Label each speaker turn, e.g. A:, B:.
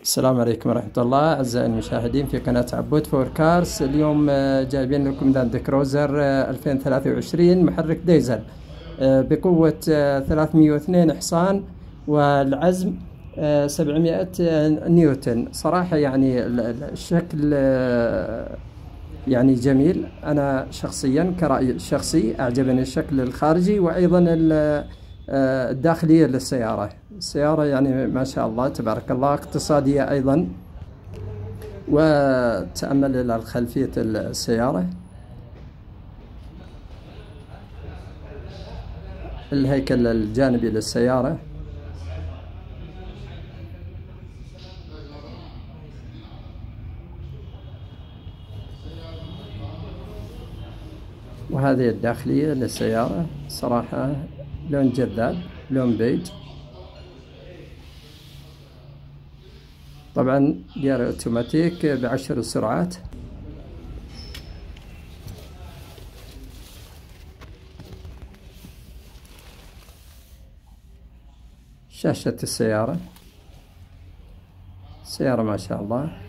A: السلام عليكم ورحمة الله أعزائي المشاهدين في قناة عبود فور كارز. اليوم جايبين لكم لاند كروزر 2023 محرك ديزل بقوة 302 حصان والعزم 700 نيوتن. صراحة يعني الشكل يعني جميل. أنا شخصيا كرأي شخصي أعجبني الشكل الخارجي وأيضا الداخلية للسيارة. السيارة يعني ما شاء الله تبارك الله اقتصادية أيضا. وتأمل إلى خلفية السيارة، الهيكل الجانبي للسيارة، وهذه الداخلية للسيارة. صراحة لون جذاب، لون بيج. طبعا جير اوتوماتيك ب10 سرعات. شاشة السيارة، السيارة ما شاء الله